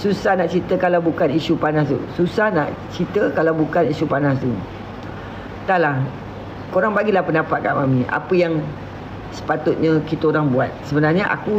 Susah nak cerita kalau bukan isu panas tu. Susah nak cerita kalau bukan isu panas tu. Tak lah. Korang bagilah pendapat kat Mami. Apa yang sepatutnya kita orang buat. Sebenarnya aku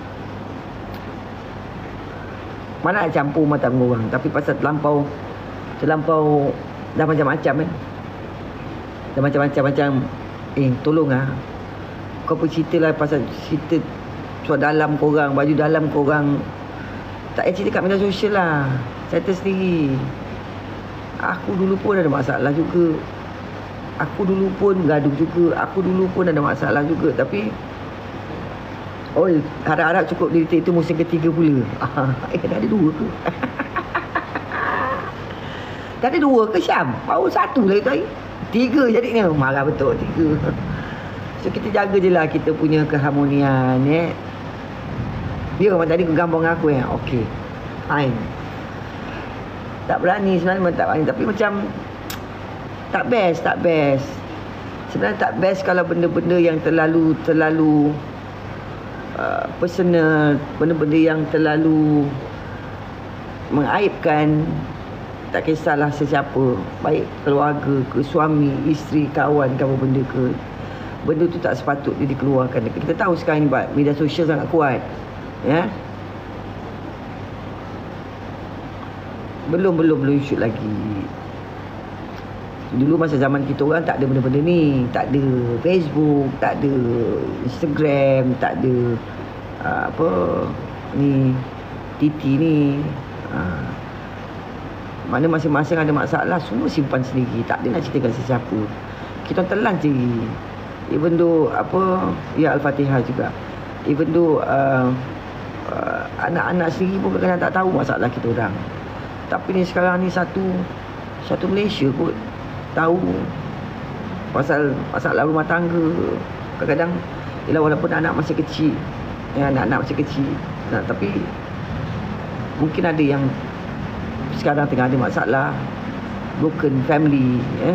mana nak campur mata orang. Tapi pasal terlampau dah macam-macam kan. Dah macam-macam. Tolong lah. Kau pun cerita lah pasal cerita suara dalam korang, baju dalam korang. Tak payah cerita kat media sosial lah. Settle sendiri. Aku dulu pun ada masalah juga. Aku dulu pun gaduh juga. Aku dulu pun ada masalah juga. Tapi harap-harap cukup cerita itu musim ketiga pula. Dah ada dua ke? Dah ada dua ke Syam? Baru satu lah itu. Tiga jadinya. Marah betul tiga. So kita jaga je lah kita punya keharmonian. Dia orang tadi gambar dengan aku okey. Fine. Tak berani sebenarnya tak berani. Tapi macam tak best. Sebenarnya tak best kalau benda-benda yang terlalu personal, benda-benda yang terlalu mengaibkan. Tak kisahlah sesiapa, baik keluarga ke, suami, isteri, kawan ke apa benda ke. Benda tu tak sepatutnya dikeluarkan. Kita tahu sekarang ni media sosial sangat kuat. Belum shoot lagi. Dulu masa zaman kita orang tak ada benda-benda ni. Tak ada Facebook, tak ada Instagram, tak ada TT ni. Mana masing-masing ada masalah, semua simpan sendiri. Tak ada nak ceritakan sesiapa. Kita telan je. Even though Al-Fatihah juga. Even though anak-anak sendiri pun kadang-kadang tak tahu masalah kita orang. Tapi ni sekarang ni satu Malaysia kot tahu pasal rumah tangga. Kadang-kadang walaupun anak masih kecil, anak-anak masih kecil, tapi mungkin ada yang sekarang tengah ada masalah, broken family.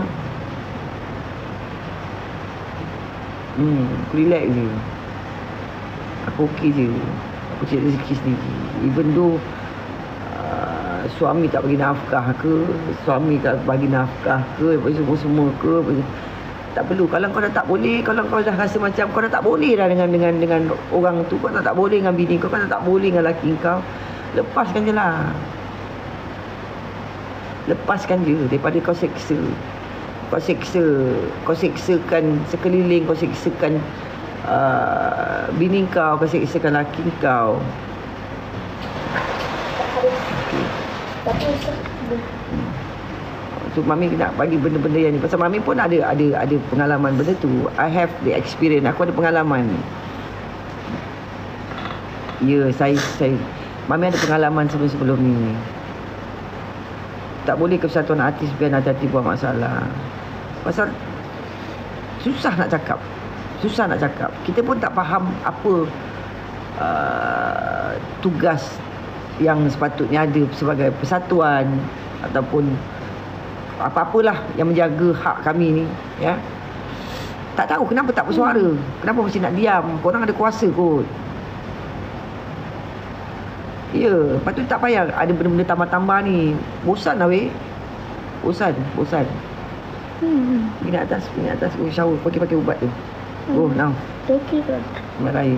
Aku relax je. Aku okey je. Aku cari rezeki sendiri. Even though suami tak bagi nafkah ke, suami tak bagi nafkah ke, semua ke, tak perlu. Kalau kau dah tak boleh, kalau kau dah rasa macam kau dah tak boleh dah dengan orang tu, kau dah tak boleh dengan bini kau, dah tak boleh dengan laki kau, lepaskan je lah. Lepaskan je daripada kau seksa. Kau seksakan sekeliling, kau seksakan bini kau seksakan laki kau. So Mami nak bagi benda-benda yang ni. Pasal Mami pun ada pengalaman benda tu. I have the experience. Aku ada pengalaman. Saya Mami ada pengalaman sebelum ni. Tak boleh Persatuan Artis biar hati-hati buat masalah. Pasal susah nak cakap. Kita pun tak faham apa tugas yang sepatutnya ada sebagai persatuan ataupun apa-apalah yang menjaga hak kami ni, Tak tahu kenapa tak bersuara. Kenapa mesti nak diam? Korang ada kuasa kot. Patut tak payah ada benda-benda tambah-tambah ni. Bosan lah weh. Bosan. Pergi atas. Shower. Pakai ubat tu. Go now. Okey kan? Raya.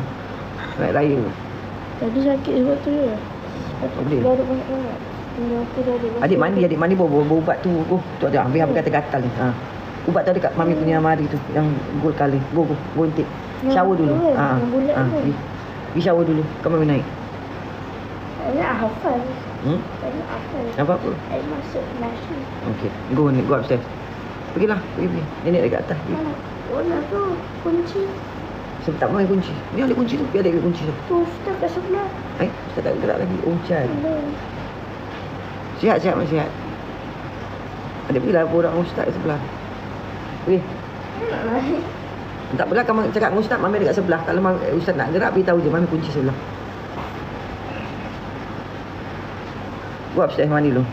Tadi sakit sebab tu je. Boleh. Dah ada banyak. Adik mandi bawa ubat tu. Tu ada hampir gatal-gatal ni. Ubat tu ada kat Mami punya mari tu yang gold color. Go take. Shower dulu. Pergi shower dulu. Kau Mami naik. Saya nak hafal. Apa? Saya masuk nasi. Okey. Go upstairs. Pergi. Nenek dekat atas. Mana tu kunci? Sebab tak main kunci. Ni ada kunci tu. Biar ada kunci tu. Tu Ustaz kat sebelah. Ustaz tak gerak lagi. Can. Sihat. Ada pergilah orang Ustaz kat sebelah. Pergi. Tak apalah, kamu cakap dengan Ustaz, Mami dekat sebelah. Kalau Ustaz nak gerak, beritahu je Mami kunci sebelah. Buat upstairs mandi dulu.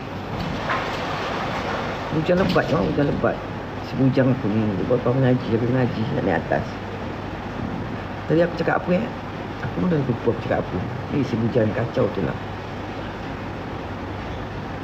Hujan lebat. Si bujang aku ni, dia buat mengaji nak naik atas. Tadi aku cakap apa Aku pun dah lupa aku cakap apa. Si bujang kacau tu lah.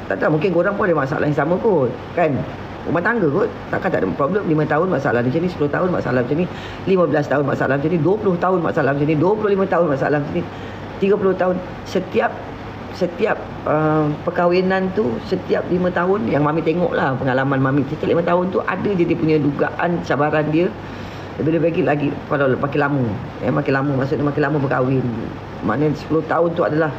Tak tahu, mungkin korang pun ada masalah yang sama kot, kan? Rumah tangga kot, takkan tak ada problem. 5 tahun masalah macam ni, 10 tahun masalah macam ni, 15 tahun masalah macam ni, 20 tahun masalah macam ni, 25 tahun masalah macam ni, 30 tahun. Setiap perkahwinan tu, setiap 5 tahun, yang Mami tengok lah pengalaman Mami, setiap 5 tahun tu ada je dia punya dugaan, cabaran dia. Lebih-lebih lagi kalau makin lama, makin lama, maksudnya makin lama berkahwin. Maknanya 10 tahun tu adalah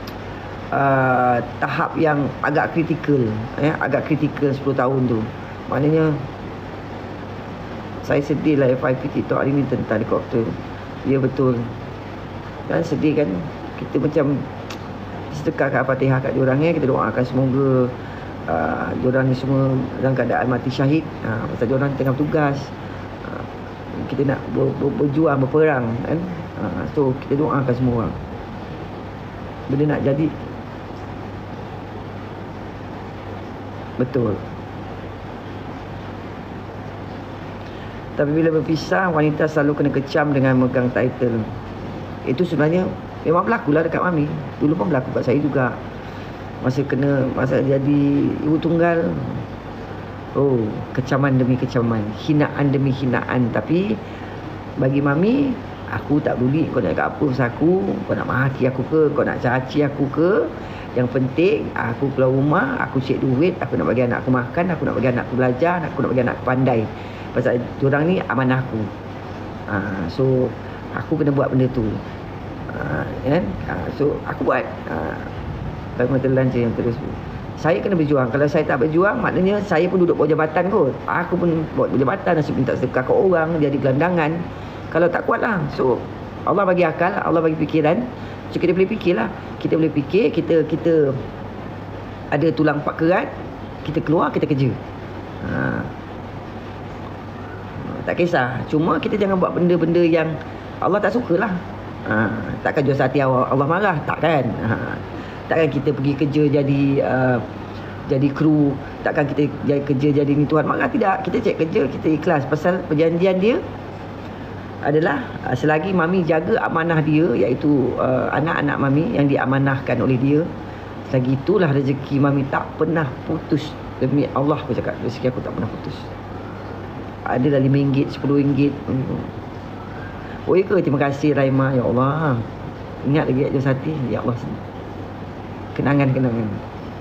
tahap yang agak kritikal, agak kritikal 10 tahun tu. Maknanya saya sedih lah FIP TikTok hari ni tentang helikopter. Ya betul. Dan sedih kan, kita macam sedekahkan Al-Fatihah kat diorang, kita doakan semoga diorang ni semua dalam keadaan mati syahid. Pasal diorang tengah bertugas, kita nak berjuang, berperang kan. So kita doakan semua orang benda nak jadi. Betul. Tapi bila berpisah, wanita selalu kena kecam dengan megang title. Itu sebenarnya memang berlaku lah dekat Mami. Dulu pun berlaku kat saya juga. Masa jadi ibu tunggal, oh, kecaman demi kecaman, hinaan demi hinaan. Tapi bagi Mami, aku tak peduli kau nak cakap apa pasal aku, kau nak maki aku ke, kau nak caci aku ke. Yang penting aku keluar rumah, aku cek duit, aku nak bagi anak aku makan, aku nak bagi anak aku belajar, aku nak bagi anak aku pandai. Pasal diorang ni amanah aku. So aku kena buat benda tu. Kan? So aku buat. Kalau telan je yang terus. Saya kena berjuang. Kalau saya tak berjuang, maknanya saya pun duduk bawah jabatan kot. Aku pun buat jabatan, nasib minta sedekah ke orang, jadi gelandangan. Kalau tak kuat lah. So Allah bagi akal, Allah bagi fikiran. So kita boleh fikir lah. Kita boleh fikir, kita ada tulang pak kerat, kita keluar, kita kerja. Tak kisah. Cuma kita jangan buat benda-benda yang Allah tak suka lah. Takkan jual hati Allah marah. Takkan. Takkan kita pergi kerja jadi kru. Takkan kita kerja jadi ni Tuhan marah. Tidak. Kita cek kerja, kita ikhlas. Pasal perjanjian dia adalah selagi Mami jaga amanah dia, iaitu anak-anak Mami yang diamanahkan oleh dia, selagi itulah rezeki Mami tak pernah putus. Demi Allah aku cakap, rezeki aku tak pernah putus. Ada dah RM5, RM10. Oh ya ke? Terima kasih Raima. Ya Allah, ingat lagi Jus Hati. Ya Allah, kenangan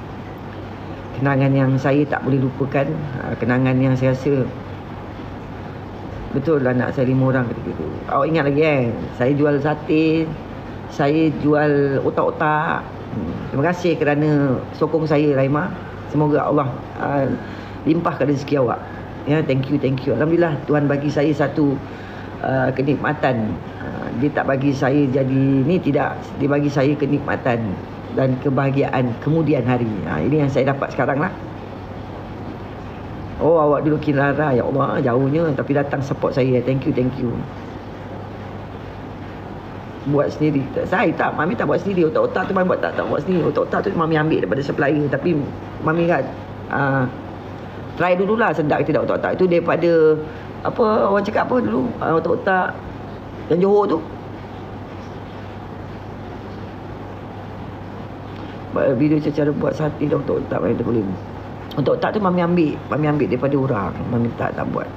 yang saya tak boleh lupakan. Kenangan yang saya rasa betul lah, anak saya 5 orang ketika itu. Awak ingat lagi saya jual sate, saya jual otak-otak. Terima kasih kerana sokong saya Raima. Semoga Allah limpahkan rezeki awak. Ya, thank you. Alhamdulillah Tuhan bagi saya satu kenikmatan. Dia tak bagi saya jadi ni, tidak. Dia bagi saya kenikmatan dan kebahagiaan kemudian hari. Ini yang saya dapat sekarang lah. Oh, awak duduk Kinrara. Ya Allah, jauhnya. Tapi datang support saya. Thank you. Buat sendiri. Saya tak. Mami tak buat sendiri. Otak-otak tu Mami buat tak buat sendiri. Otak-otak tu Mami ambil daripada supplier. Tapi Mami kan try dululah sedap ke tidak otak-otak itu, daripada apa orang cakap apa dulu, otak-otak yang Johor tu. Video cara buat sate dah otak-otak Mami tak boleh. Otak-otak tu Mami ambil daripada orang. Mami tak buat.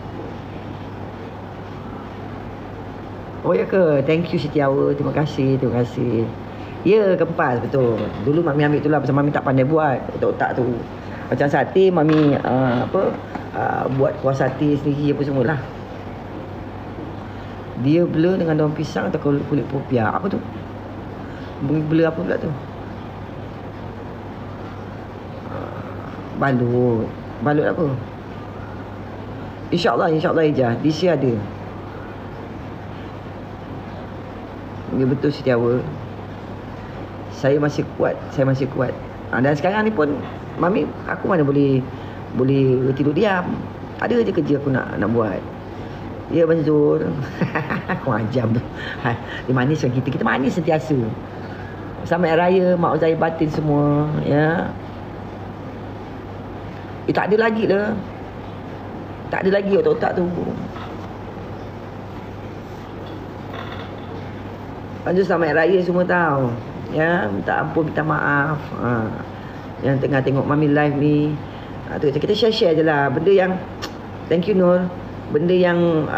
Oh ya ke? Thank you Setiawa. Terima kasih. Ya, kempas betul. Dulu Mami ambil tu lah pasal Mami tak pandai buat otak-otak tu. Macam sate Mami buat kuah sate sendiri apa semualah. Dia blur dengan daun pisang atau kulit popiah. Apa tu? Blur apa pula tu? Balut apa? InsyaAllah Ijah. This year ada. Ya betul Setiawa. Saya masih kuat. Dan sekarang ni pun Mami, aku mana boleh tidur diam. Ada je kerja aku nak buat. Ya Manzur. Aku ajam tu. Dia manis kan kita manis sentiasa. Sampai raya mak Zahir batin semua, ya. Tak ada lagi lah. Tak ada lagi otak-otak tu. Manzur sampai raya semua tahu. Ya, minta ampun, minta maaf. yang tengah tengok Mami live ni. Kita share-share je lah benda yang thank you Nur. Benda yang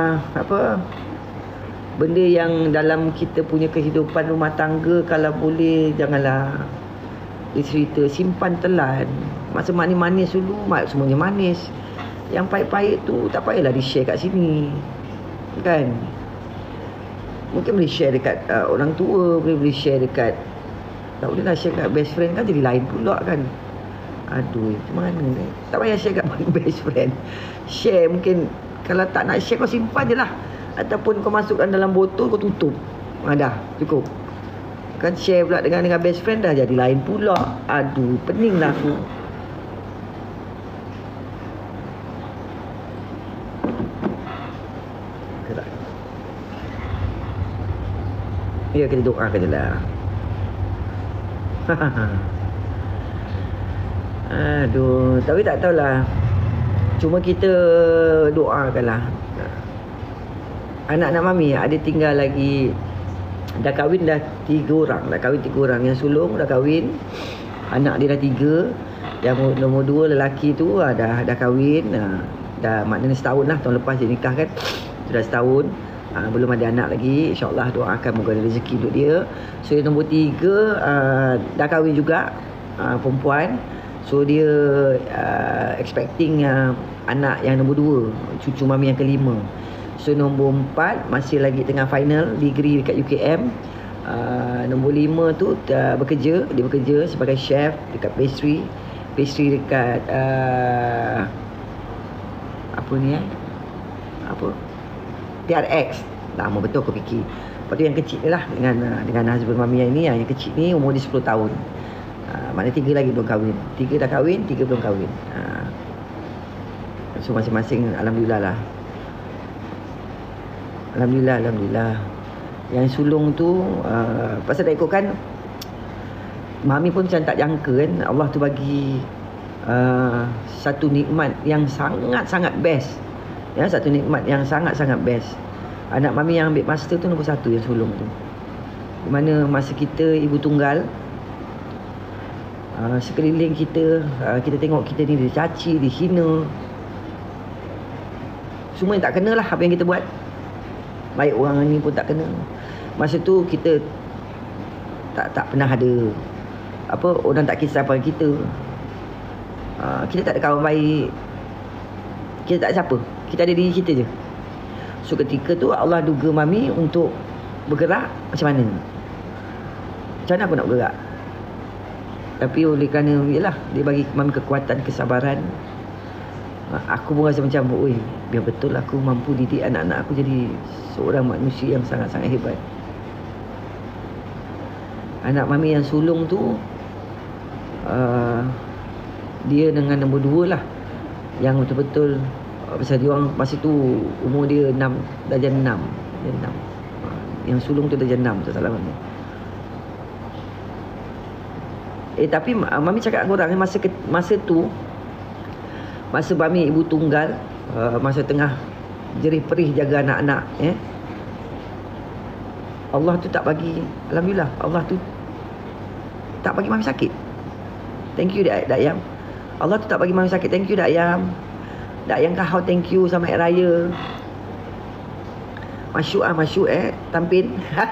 benda yang dalam kita punya kehidupan rumah tangga, kalau boleh janganlah cerita, simpan telan. Masa manis-manis dulu, semuanya manis. Yang pahit-pahit tu tak payahlah di-share kat sini, kan? Mungkin boleh share dekat orang tua, boleh share dekat, tak boleh lah share kat best friend, kan jadi lain pula kan. Aduh, macam mana ni? Tak payah share kat best friend. Share mungkin, kalau tak nak share kau simpan je lah. Ataupun kau masukkan dalam botol, kau tutup. Dah, cukup. Kan share pula dengan best friend, dah jadi lain pula. Aduh, pening lah aku. Ya, kita doakan je lah. Aduh, tapi tak tahulah. Cuma kita doakanlah. Anak-anak Mami ada tinggal lagi. Dah kahwin dah 3 orang. Yang sulung dah kahwin. Anak dia dah 3. Yang nombor 2 lelaki tu dah kahwin. Dah maknanya setahun lah. Tahun lepas dia nikah kan. Sudah setahun. Belum ada anak lagi. InsyaAllah doakan moga ada rezeki untuk dia. So yang nombor 3 dah kahwin juga, perempuan. So dia expecting anak yang nombor 2, cucu Mami yang kelima. So nombor 4 masih lagi tengah final degree dekat UKM. Nombor 5 tu bekerja. Dia bekerja sebagai chef dekat pastry dekat TRX. Lama betul aku fikir. Lepas tu yang kecil ni lah dengan husband Mami yang ni. Yang kecil ni umur dia 10 tahun. Maknanya 3 lagi belum kahwin. 3 dah kahwin, 3 belum kahwin. So masing-masing alhamdulillah lah. Alhamdulillah. Yang sulung tu pasal dah ikutkan, Mami pun macam tak jangka kan, Allah tu bagi satu nikmat yang sangat-sangat best. Ya, satu nikmat yang sangat-sangat best. Anak Mami yang ambil master tu nombor 1 yang sulung tu. Di mana masa kita ibu tunggal, sekeliling kita, kita tengok kita ni dicaci, dihina. Semua yang tak kena lah apa yang kita buat. Baik orang ni pun tak kena. Masa tu kita tak pernah ada orang tak kisah pasal kita. Kita tak ada kawan baik. Kita tak ada siapa. Kita ada diri kita je. So ketika tu Allah duga Mami untuk bergerak. Macam mana? Macam mana aku nak bergerak? Tapi oleh kerana yelah, dia bagi Mami kekuatan, kesabaran. Aku pun rasa macam, biar betul aku mampu didik anak-anak aku jadi seorang manusia yang sangat-sangat hebat. Anak Mami yang sulung tu, dia dengan nombor 2 lah, yang betul-betul pasal dia orang masa tu umur dia 6, darjah 6. Yang sulung tu darjah 6, tak salah Mami. Tapi Mami cakap dengan orang, masa tu, masa Mami ibu tunggal, masa tengah jerih perih jaga anak-anak, Allah tu tak bagi, alhamdulillah, Allah tu tak bagi Mami sakit. Thank you Dak Yam. Allah tu tak bagi Mami sakit. Thank you Dak Yam. Dak Yam Kahau, thank you sama Air Raya. Masyuk tampin.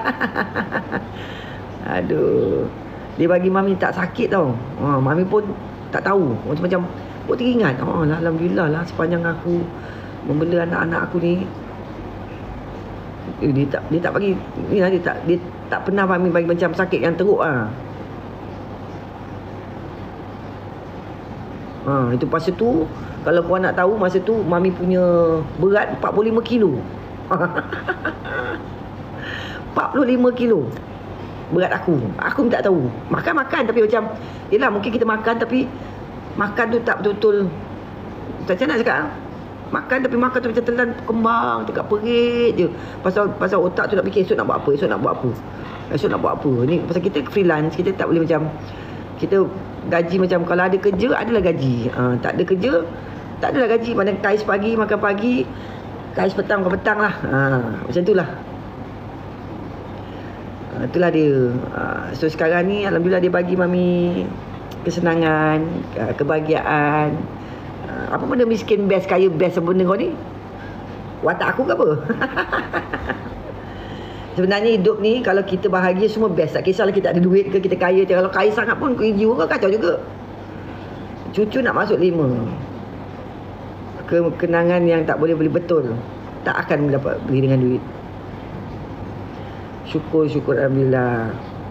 Aduh, dia bagi Mami tak sakit tau. Mami pun tak tahu. Macam teringat. Alhamdulillah lah, sepanjang aku membela anak-anak aku ni, dia tak bagi ni lah, dia tak pernah Mami bagi macam sakit yang teruk lah. Itu masa tu, kalau korang nak tahu, masa tu Mami punya berat 45 kilo. 45 kilo berat aku. Aku tak tahu. Makan tapi macam, yelah mungkin kita makan tapi makan tu tak betul-betul, macam nak cakap, makan tapi makan tu macam telan kembang dekat perut je. Pasal otak tu nak fikir esok nak buat apa. Ni pasal kita freelance, kita tak boleh macam, kita gaji macam kalau ada kerja adalah gaji, tak ada kerja tak adalah gaji. Mana kais pagi makan pagi, kais petang makan petang lah. Macam itulah. Itulah dia. So sekarang ni alhamdulillah dia bagi Mami kesenangan, kebahagiaan. Apa benda miskin best, kaya best apa benda kau ni? Watak aku ke apa? Sebenarnya hidup ni kalau kita bahagia semua best. Tak kisahlah kita ada duit ke, kita kaya. Kalau kaya sangat pun jiwa kau kacau juga. Cucu nak masuk 5. Kenangan yang tak boleh beli betul, tak akan dapat beli dengan duit. Syukur Alhamdulillah.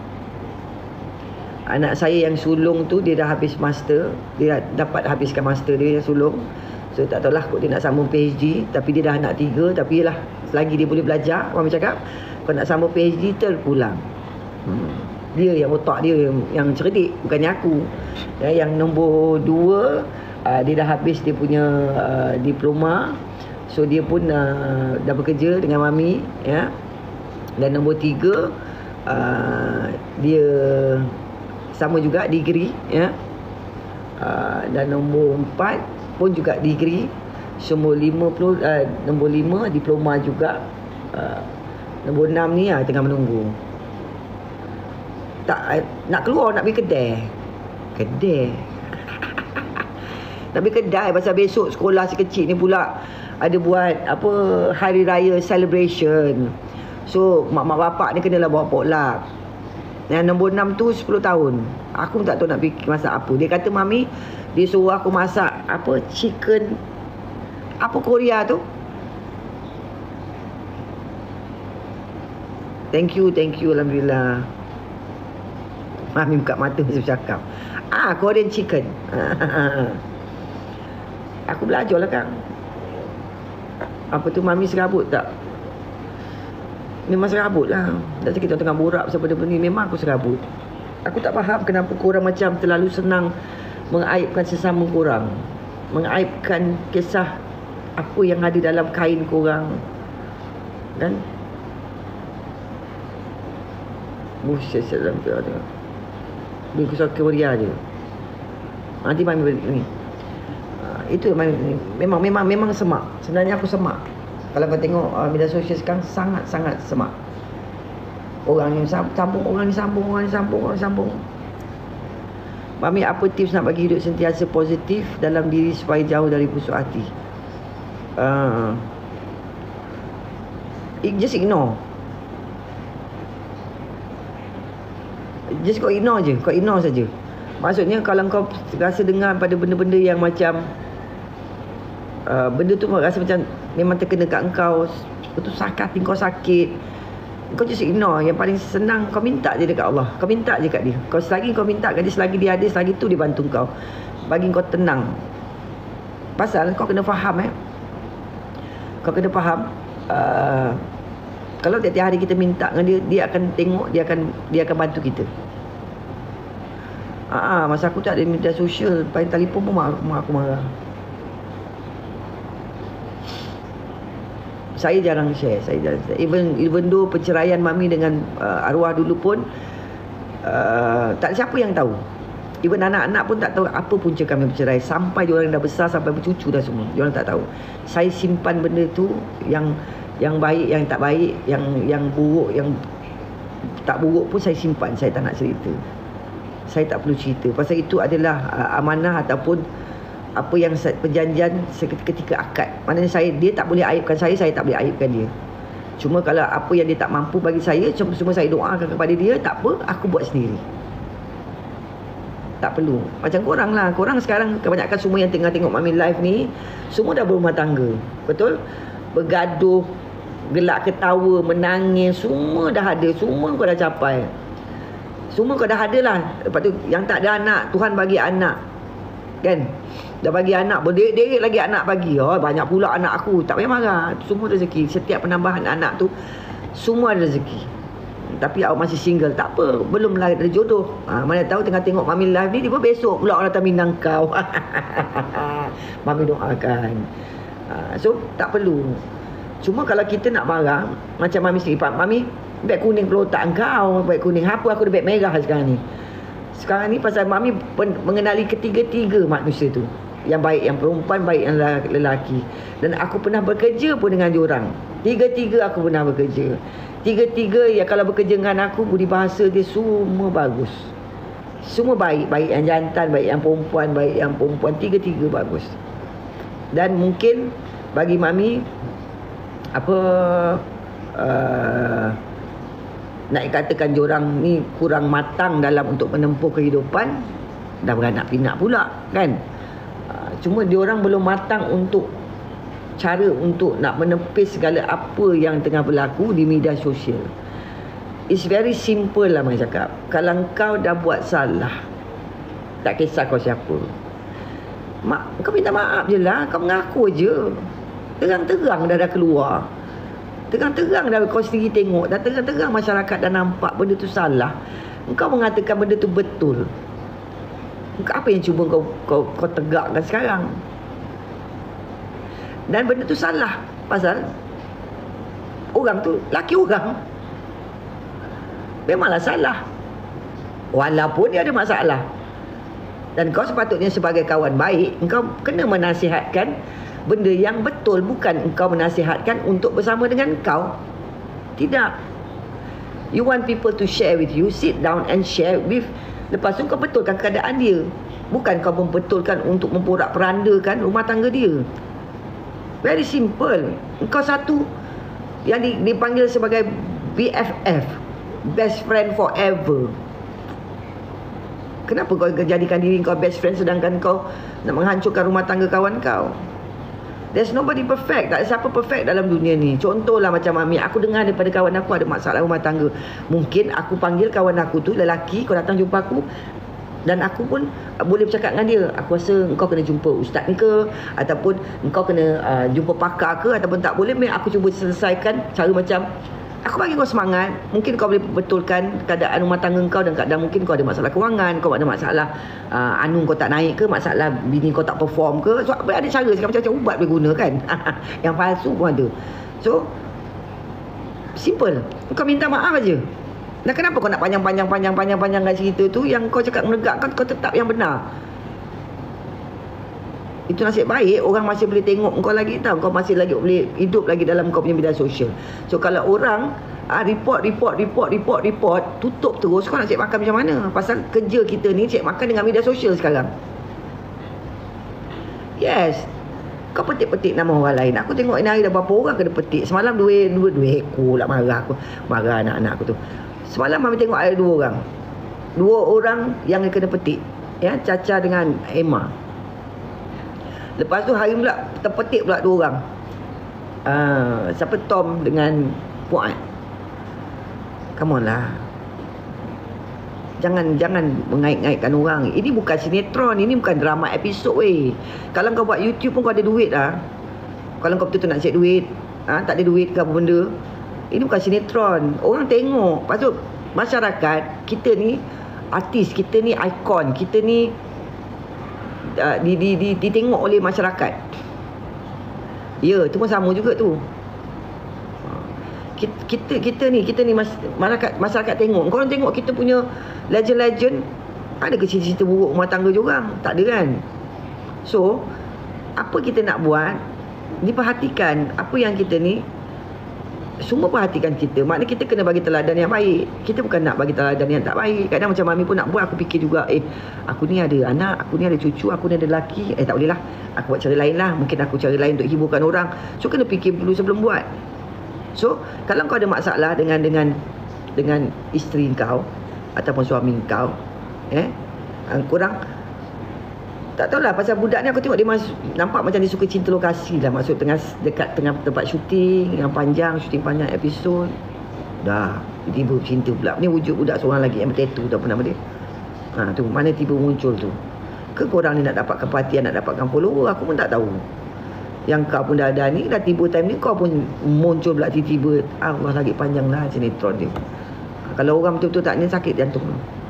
Anak saya yang sulung tu, dia dah habis master. Dia dapat habiskan master dia yang sulung. So tak tahulah kot dia nak sambung PhD. Tapi dia dah anak 3. Tapi yelah, selagi dia boleh belajar, Mami cakap, kalau nak sambung PhD terpulang. Dia yang otak dia yang cerdik, bukannya aku. Yang nombor 2, dia dah habis dia punya diploma. So dia pun dah bekerja dengan Mami, ya. Dan nombor 3, dia sama juga degree, ya. Dan nombor 4 pun juga degree. Nombor 5 diploma juga. Nombor 6 ni tengah menunggu. Tak nak keluar, nak pergi kedai. Nak pergi kedai pasal besok sekolah si kecil ni pula ada buat apa hari raya celebration. So mak bapak ni kenalah bawa potluck. Yang nombor 6 tu 10 tahun. Aku tak tahu nak pergi masak apa. Dia kata Mami, dia suruh aku masak apa chicken apa Korea tu. Thank you Alhamdulillah. Mami buka mata masa bercakap. Korean chicken. Aku belajar lah kan. Apa tu Mami serabut tak? Memang serabut lah. Tak kita tengah borak pasal benda-benda ni. Memang aku serabut. Aku tak faham kenapa korang macam terlalu senang mengaibkan sesama korang. Mengaibkan kisah apa yang ada dalam kain korang. Kan? Buset dalam tu ada. Dia kusah Korea je. Nanti Mami balik ni. Itu memang semak. Sebenarnya aku semak. Kalau kau tengok media sosial sekarang sangat-sangat semak. Orang yang sambung, orang yang sambung. Mami, apa tips nak bagi hidup sentiasa positif dalam diri supaya jauh dari busuk hati? Just ignore. Just kau ignore je. Kau ignore saja. Maksudnya kalau kau rasa dengar pada benda-benda yang macam benda tu rasa macam memang terkena kat engkau, betul hati kau sakit, kau just ignore. Yang paling senang kau minta je dekat Allah. Kau minta je kat dia. Kau selagi kau minta kat dia, selagi dia ada, selagi tu dia bantu kau, bagi kau tenang. Pasal kau kena faham kau kena faham kalau tiap-tiap hari kita minta dengan dia, dia akan tengok, dia akan bantu kita. Masa aku tak ada media sosial, paling telefon pun mak aku marah. Saya jarang share. Even though perceraian Mami dengan arwah dulu pun tak ada siapa yang tahu. Even anak-anak pun tak tahu apa punca kami bercerai. Sampai diorang dah besar, sampai bercucu dah semua, diorang tak tahu. Saya simpan benda tu, yang baik, yang tak baik, yang buruk, yang tak buruk pun saya simpan. Saya tak nak cerita. Saya tak perlu cerita. Pasal itu adalah amanah ataupun apa yang perjanjian ketika akad. Maknanya dia tak boleh aibkan saya tak boleh aibkan dia. Cuma kalau apa yang dia tak mampu bagi saya, cuma saya doakan kepada dia, tak apa, aku buat sendiri. Tak perlu. Macam korang lah. Korang sekarang kebanyakan semua yang tengah tengok Mami live ni, semua dah berumah tangga. Betul? Bergaduh, gelak ketawa, menangis, semua dah ada. Semua kau dah capai. Semua kau dah ada lah. Lepas tu yang tak ada anak, Tuhan bagi anak. Kan? Dah bagi anak, berderet lagi anak bagi. Banyak pula anak aku. Tak payah marah. Semua rezeki. Setiap penambahan anak tu, semua ada rezeki. Tapi awak masih single, tak apa, belum lah ada jodoh. Mana tahu tengah tengok Mami live ni, tiba besok pula orang datang minang kau. Mami doakan. So tak perlu. Cuma kalau kita nak marah, macam Mami sendiri, Mami beg kuning pelotak engkau, beg kuning apa, aku ada beg merah sekarang ni. Sekarang ni pasal Mami mengenali ketiga-tiga manusia tu. Yang baik yang perempuan, baik yang lelaki. Dan aku pernah bekerja pun dengan diorang. Tiga-tiga aku pernah bekerja. Tiga-tiga ya, kalau bekerja dengan aku, budi bahasa dia semua bagus. Semua baik. Baik yang jantan, baik yang perempuan, tiga-tiga bagus. Dan mungkin bagi Mami, nak katakan diorang ni kurang matang dalam untuk menempuh kehidupan, dah beranak pinak pula kan. Cuma diorang belum matang untuk cara untuk nak menepis segala apa yang tengah berlaku di media sosial. It's very simple lah Mai cakap. Kalau kau dah buat salah, tak kisah kau siapa, kau minta maaf je lah. Kau mengaku je. Terang-terang dah keluar. Terang-terang dah kau sendiri tengok. Dah terang-terang masyarakat dah nampak benda tu salah. Engkau mengatakan benda tu betul. Apa yang cuba kau tegakkan sekarang? Dan benda tu salah. Pasal orang tu laki orang. Memanglah salah. Walaupun dia ada masalah. Dan kau sepatutnya sebagai kawan baik, engkau kena menasihatkan benda yang betul. Bukan engkau menasihatkan untuk bersama dengan kau. Tidak. You want people to share with you, sit down and share with. Lepas tu kau betulkan keadaan dia. Bukan kau membetulkan untuk memporak-perandakan rumah tangga dia. Very simple. Engkau satu yang dipanggil sebagai BFF, best friend forever. Kenapa kau jadikan diri kau best friend sedangkan kau nak menghancurkan rumah tangga kawan kau? There's nobody perfect. Tak ada siapa perfect dalam dunia ni. Contohlah macam Mami, aku dengar daripada kawan aku ada masalah rumah tangga. Mungkin aku panggil kawan aku tu, lelaki, kau datang jumpa aku, dan aku pun boleh bercakap dengan dia. Aku rasa engkau kena jumpa ustaz ni ke, ataupun engkau kena jumpa pakar ke, ataupun tak boleh. Aku cuba selesaikan cara macam, aku bagi kau semangat. Mungkin kau boleh betulkan keadaan rumah tangga kau, dan kadang mungkin kau ada masalah kewangan, kau ada masalah anu kau tak naik ke, masalah bini kau tak perform ke. So ada cara sekarang, macam-macam ubat boleh guna kan. Yang palsu pun ada. So simple. Kau minta maaf aja. Dan kenapa kau nak panjang-panjang kat cerita tu? Yang kau cakap menegakkan, kau tetap yang benar. Itu nasib baik orang masih boleh tengok kau lagi tau. Kau masih lagi boleh hidup lagi dalam kau punya media sosial. So kalau orang report, tutup terus, kau nak cek makan macam mana? Pasal kerja kita ni cek makan dengan media sosial sekarang. Yes. Kau petik-petik nama orang lain. Aku tengok ini hari dah berapa orang kena petik. Semalam dua ekor lah marah aku. Marah anak-anak aku tu. Semalam Mami tengok ada 2 orang. 2 orang yang kena petik. Ya, Caca dengan Emma. Lepas tu hari pula terpetik pula 2 orang. Siapa, Tom dengan Fuad. Come on lah. Jangan mengait-ngaitkan orang. Ini bukan sinetron, ini bukan drama episod weh. Kalau kau buat YouTube pun kau ada duit lah. Kalau kau betul-betul nak cek duit, tak ada duit ke apa benda, ini bukan sinetron. Orang tengok. Lepas tu masyarakat kita ni, artis kita ni, ikon kita ni, ditengok oleh masyarakat. Ya, tu pun sama juga tu. Kita ni masyarakat tengok. Korang tengok kita punya legend-legend, ada ke cerita buruk rumah tangga diorang? Tak ada kan? So apa kita nak buat, diperhatikan. Apa yang kita ni semua perhatikan kita. Maknanya kita kena bagi teladan yang baik. Kita bukan nak bagi teladan yang tak baik. Kadang macam Mami pun nak buat, aku fikir juga, aku ni ada anak, aku ni ada cucu, aku ni ada lelaki. Tak boleh lah, aku buat cara lain lah. Mungkin aku cara lain untuk hiburkan orang. So kena fikir dulu sebelum buat. So kalau kau ada masalah dengan isteri kau ataupun suami kau, korang tak tahulah pasal budak ni. Aku tengok dia nampak macam dia suka cinta lokasi lah. Masuk dekat tengah tempat syuting yang panjang, syuting panjang episod, dah tiba cinta pula. Ni wujud budak seorang lagi yang bertattoo tu, apa nama dia, tu mana tiba muncul tu. Ke korang ni nak dapatkan perhatian, nak dapatkan follower? Aku pun tak tahu. Yang kau pun dah ada ni, dah tiba time ni kau pun muncul pula tiba-tiba. Allah, lagi panjang lah sinetron dia. Kalau orang betul-betul tak ni, sakit jantung.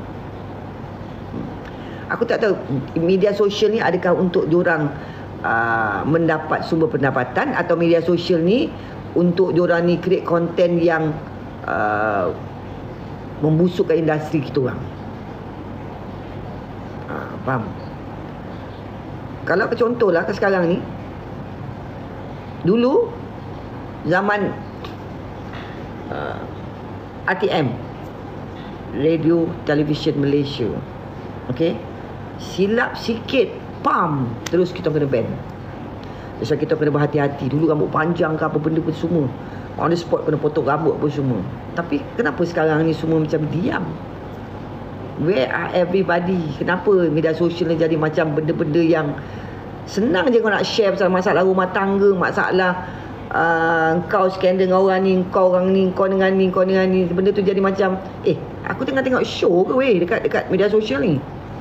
Aku tak tahu media sosial ni adakah untuk diorang mendapat sumber pendapatan, atau media sosial ni untuk diorang ni create content yang membusukkan industri kita orang. Faham? Kalau contohlah sekarang ni, dulu zaman RTM, Radio Television Malaysia, Okay, silap sikit, pam, terus kita kena ban. So kita kena berhati-hati. Dulu rambut panjang ke apa benda pun semua on the spot kena potong rambut pun semua. Tapi kenapa sekarang ni semua macam diam? Where are everybody? Kenapa media sosial ni jadi macam benda-benda yang senang je kau nak share pasal masalah rumah tangga, masalah kau skandal dengan orang ni, kau orang ni, kau dengan ni, kau dengan ni. Benda tu jadi macam aku tengah tengok show ke weh dekat media sosial ni.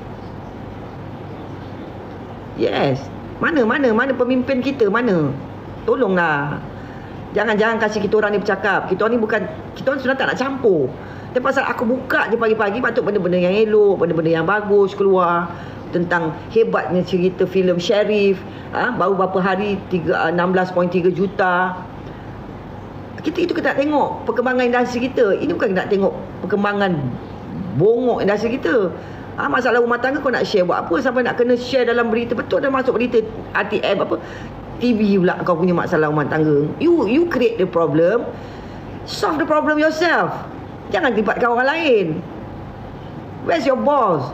Yes. Mana pemimpin kita, mana? Tolonglah. Jangan kasih kita orang ni bercakap. Kita orang ni bukan, kita orang sebenarnya tak nak campur. Tapi pasal aku buka je pagi-pagi, patut benda-benda yang elok, benda-benda yang bagus keluar. Tentang hebatnya cerita filem Sheriff. Baru berapa hari 16.3 juta. Itu kita nak tengok perkembangan industri kita. Ini bukan nak tengok perkembangan bongok industri kita. Masalah rumah tangga kau nak share buat apa sampai nak kena share dalam berita. Betul dah masuk berita RTM apa TV pula kau punya masalah rumah tangga. You create the problem, solve the problem yourself. Jangan libatkan orang lain. Where's your boss?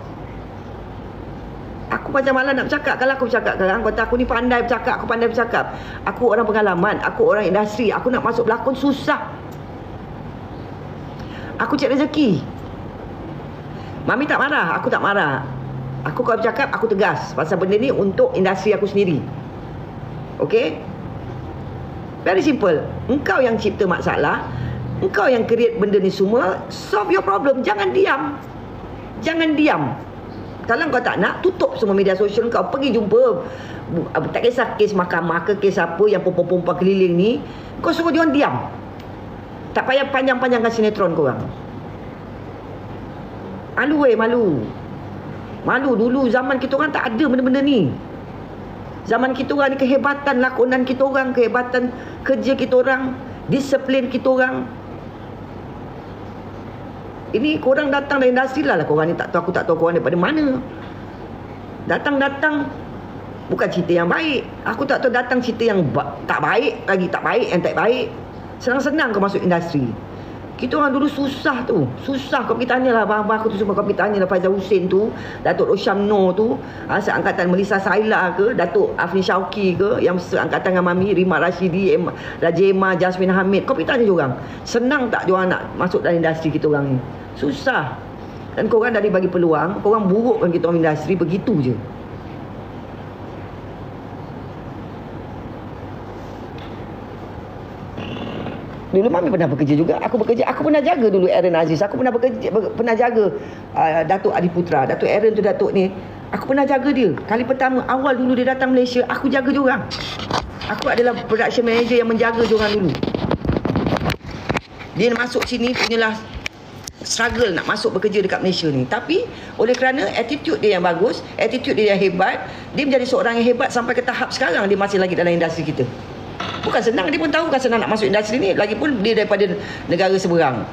Aku macam malas nak bercakap. Kalau aku bercakap sekarang, kata aku ni pandai bercakap, aku pandai bercakap. Aku orang pengalaman, aku orang industri. Aku nak masuk berlakon susah. Aku cari rezeki. Mami tak marah, aku tak marah. Aku kalau bercakap, aku tegas. Pasal benda ni untuk industri aku sendiri. Okay? Very simple. Engkau yang cipta masalah, engkau yang create benda ni semua. Solve your problem. Jangan diam. Jangan diam. Kalau kau tak nak, tutup semua media sosial kau. Pergi jumpa, tak kisah kes mahkamah ke kes apa yang perempuan-perempuan keliling ni, kau suruh dia orang diam. Tak payah panjang-panjangkan sinetron korang. Malu. Malu. Dulu zaman kita orang tak ada benda-benda ni. Zaman kita orang ni, kehebatan lakonan kita orang, kehebatan kerja kita orang, disiplin kita orang. Ini korang datang dari industri lah korang ni tak tahu, aku tak tahu korang daripada mana. Datang bukan cerita yang baik. Aku tak tahu datang cerita yang tak baik lagi, tak baik yang tak baik. Senang-senang kau masuk industri. Kita orang dulu susah tu. Susah. Kau pergi tanyalah abang-abang aku tu semua. Kau pergi tanyalah Faizal Hussein tu, Datuk Rosham Noor tu, seangkatan Melissa Saila ke, Datuk Afni Syauqi ke, yang seangkatan dengan Mami, Rima Rashidi, Raja Emma, Jasmine Hamid. Kau pergi tanya diorang. Senang tak diorang nak masuk dalam industri kita orang ni? Susah. Dan korang dah dibagi peluang, korang burukkan kita orang industri begitu je. Dulu Mami pernah bekerja juga. Aku bekerja. Aku pernah jaga dulu Aaron Aziz. Aku pernah bekerja, pernah jaga Datuk Adiputra. Datuk Aaron tu Datuk ni. Aku pernah jaga dia. Kali pertama awal dulu dia datang Malaysia, aku jaga dia orang. Aku adalah production manager yang menjaga dia orang dulu. Dia masuk sini punyalah struggle nak masuk bekerja dekat Malaysia ni. Tapi oleh kerana attitude dia yang bagus, attitude dia yang hebat, dia menjadi seorang yang hebat sampai ke tahap sekarang dia masih lagi dalam industri kita. Bukan senang, dia pun tahu kan senang nak masuk industri ni. Lagipun dia daripada negara seberang.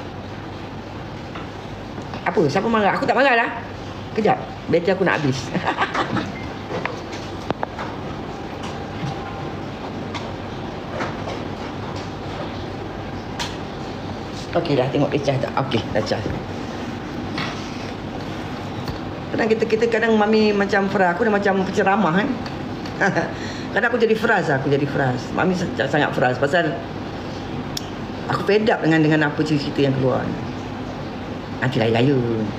Apa? Siapa marah? Aku tak marah lah. Kejap, bateri aku nak habis. Okey dah, tengok dia charge tak? Okey, dah charge. Kadang kita kadang Mami macam Farah, aku dah macam penceramah kan. Kadang aku jadi frust. Mami sangat frust pasal aku fed up dengan apa cerita yang keluar. Nanti raya.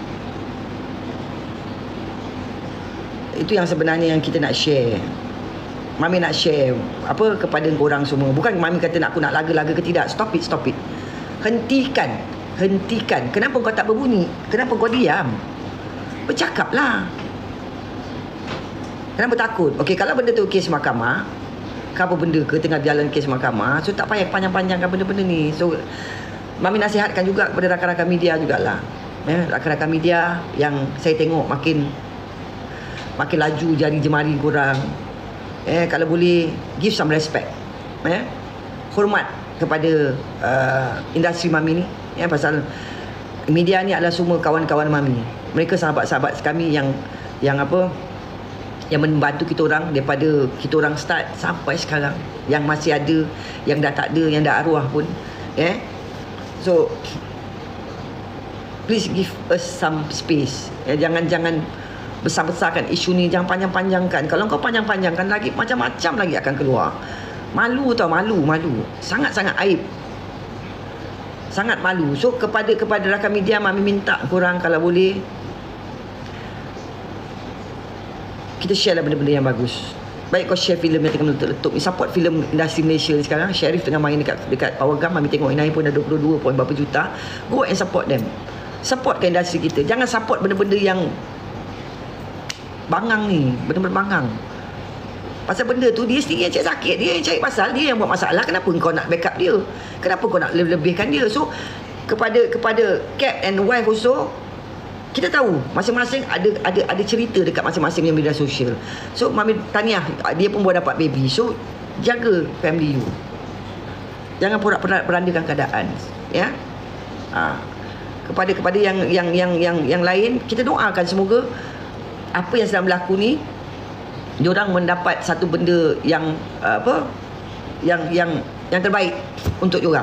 Itu yang sebenarnya yang kita nak share. Mami nak share apa kepada korang semua. Bukan Mami kata aku nak laga-laga ke tidak. Stop it. Hentikan. Kenapa kau tak berbunyi? Kenapa kau diam? Bercakaplah. Kenapa takut? Okey, kalau benda tu kes mahkamah, apa benda ke tengah berjalan kes mahkamah, so tak payah panjang-panjangkan benda-benda ni. So Mami nasihatkan juga kepada rakan-rakan media jugalah. Rakan-rakan media yang saya tengok makin laju jari jemari korang. Kalau boleh give some respect. Hormat kepada industri Mami ni. Pasal media ni adalah semua kawan-kawan Mami. Mereka sahabat-sahabat kami yang membantu kita orang daripada kita orang start sampai sekarang, yang masih ada, yang dah tak ada, yang dah arwah pun. So please give us some space. Jangan besar-besarkan isu ni, jangan panjang-panjangkan. Kalau kau panjang-panjangkan lagi, macam-macam lagi akan keluar. Malu tau, malu. Sangat-sangat aib. Sangat malu. So kepada rakan media, Mami minta korang kalau boleh, kita share lah benda-benda yang bagus. Baik kau share filem yang tengah meletup-letup ni, support filem industri Malaysia ni sekarang. Sharif tengah main dekat Powergam, Mami tengok Inai pun dah 22 point berapa juta. Go and support them. Supportkan industri kita. Jangan support benda-benda yang bangang ni, benda-benda bangang. Pasal benda tu dia sendiri yang cari sakit, dia yang cari pasal, dia yang buat masalah. Kenapa kau nak backup dia? Kenapa kau nak lebihkan dia? So kepada Cap and wife also, kita tahu masing-masing ada cerita dekat masing-masing yang media sosial. So Mami tahniah, dia pun baru dapat baby. So jaga family you. Jangan perandakan keadaan, ya. Kepada yang lain, kita doakan semoga apa yang sedang berlaku ni, diorang mendapat satu benda yang yang terbaik untuk diorang.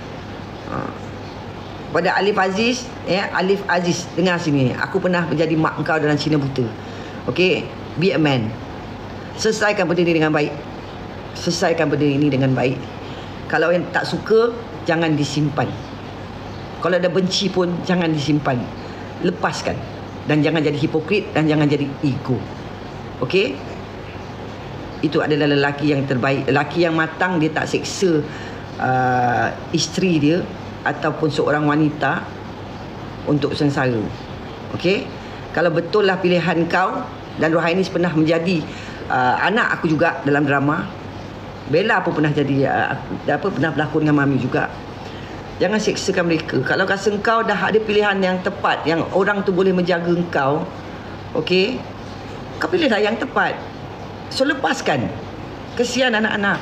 Pada Alif Aziz, Alif Aziz, dengar sini. Aku pernah menjadi mak engkau dalam Cina buta. Okay, be a man. Selesaikan benda ni dengan baik. Selesaikan benda ini dengan baik. Kalau yang tak suka, jangan disimpan. Kalau ada benci pun, jangan disimpan. Lepaskan. Dan jangan jadi hipokrit, dan jangan jadi ego. Okay, itu adalah lelaki yang terbaik. Lelaki yang matang, dia tak seksa isteri dia ataupun seorang wanita untuk sengsara. Okey, kalau betul lah pilihan kau, dan Rohainis pernah menjadi anak aku juga dalam drama. Bella pun pernah jadi pernah berlakon dengan Mami juga. Jangan seksakan mereka. Kalau rasa kau dah ada pilihan yang tepat, yang orang tu boleh menjaga kau, okey, kau pilihlah yang tepat. So lepaskan. Kesian anak-anak.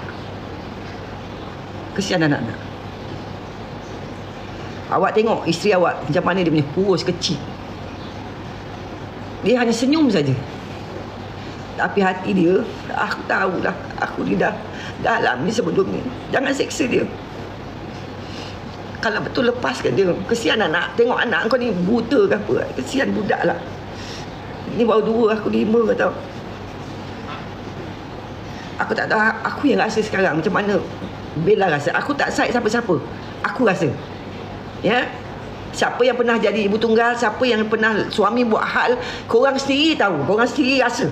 Kesian anak-anak. Awak tengok isteri awak macam mana dia punya kurus kecil. Dia hanya senyum saja. Tapi hati dia, aku tahulah, aku ni dah alami sebelum ni. Jangan seksa dia. Kalau betul, lepaskan dia. Kesian anak. Tengok anak kau ni buta ke apa. Kesian budak lah. Ni baru 2, aku 5 tau. Aku tak tahu, aku yang rasa sekarang macam mana Bella rasa. Aku tak side siapa-siapa. Aku rasa, ya, siapa yang pernah jadi ibu tunggal, siapa yang pernah suami buat hal, korang sendiri tahu, korang sendiri rasa.